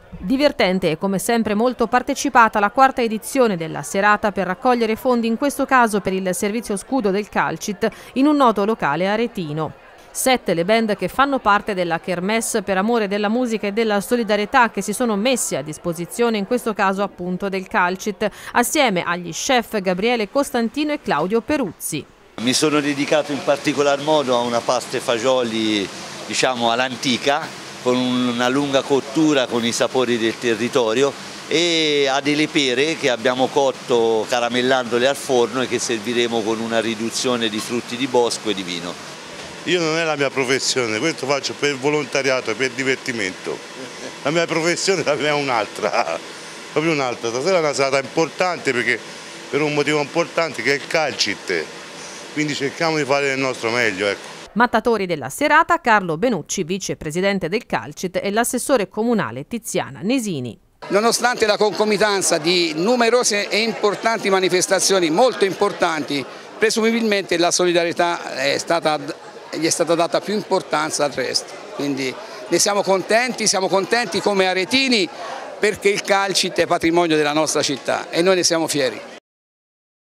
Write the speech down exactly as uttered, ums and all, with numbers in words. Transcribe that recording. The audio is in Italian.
Divertente e come sempre molto partecipata la quarta edizione della serata per raccogliere fondi, in questo caso per il servizio scudo del Calcit, in un noto locale aretino. Sette le band che fanno parte della Kermesse per amore della musica e della solidarietà, che si sono messe a disposizione in questo caso appunto del Calcit, assieme agli chef Gabriele Costantino e Claudio Peruzzi. Mi sono dedicato in particolar modo a una pasta e fagioli, diciamo, all'antica, con una lunga cottura con i sapori del territorio, e a delle pere che abbiamo cotto caramellandole al forno e che serviremo con una riduzione di frutti di bosco e di vino. Io non è la mia professione, questo faccio per volontariato, per divertimento. La mia professione è un'altra, proprio un'altra. Stasera è una serata importante perché per un motivo importante che è il Calcit, quindi cerchiamo di fare il nostro meglio, ecco. Mattatori della serata Carlo Benucci, vicepresidente del Calcit, e l'assessore comunale Tiziana Nesini. Nonostante la concomitanza di numerose e importanti manifestazioni, molto importanti, presumibilmente la solidarietà è stata, gli è stata data più importanza al resto. Quindi ne siamo contenti, siamo contenti come aretini perché il Calcit è patrimonio della nostra città e noi ne siamo fieri.